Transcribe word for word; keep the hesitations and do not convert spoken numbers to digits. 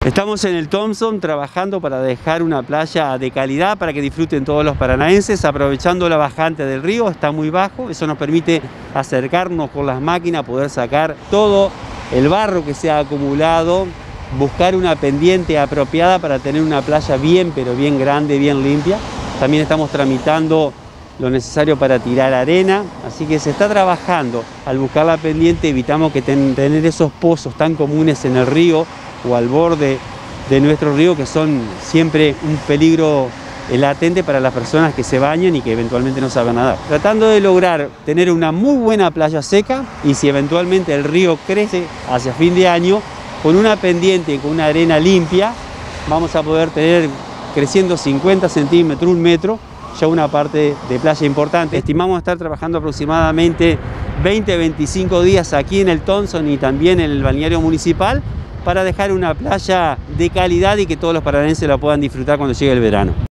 Estamos en el Thompson trabajando para dejar una playa de calidad para que disfruten todos los paranaenses, aprovechando la bajante del río, está muy bajo, eso nos permite acercarnos con las máquinas, poder sacar todo el barro que se ha acumulado, buscar una pendiente apropiada para tener una playa bien, pero bien grande, bien limpia. También estamos tramitando lo necesario para tirar arena, así que se está trabajando. Al buscar la pendiente evitamos que ten, tener esos pozos tan comunes en el río o al borde de nuestro río, que son siempre un peligro latente para las personas que se bañan y que eventualmente no saben nadar. Tratando de lograr tener una muy buena playa seca, y si eventualmente el río crece hacia fin de año, con una pendiente, con una arena limpia, vamos a poder tener creciendo cincuenta centímetros, un metro, ya una parte de playa importante. Estimamos estar trabajando aproximadamente veinte a veinticinco días aquí en el Thompson y también en el balneario municipal, para dejar una playa de calidad y que todos los paranaenses la puedan disfrutar cuando llegue el verano.